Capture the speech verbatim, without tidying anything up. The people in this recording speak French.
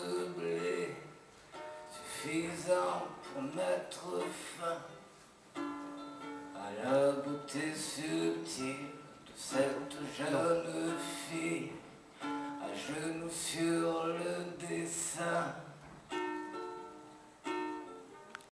de blé, suffisant pour mettre fin à la beauté subtile de cette jeune fille, à genoux sur le dessin.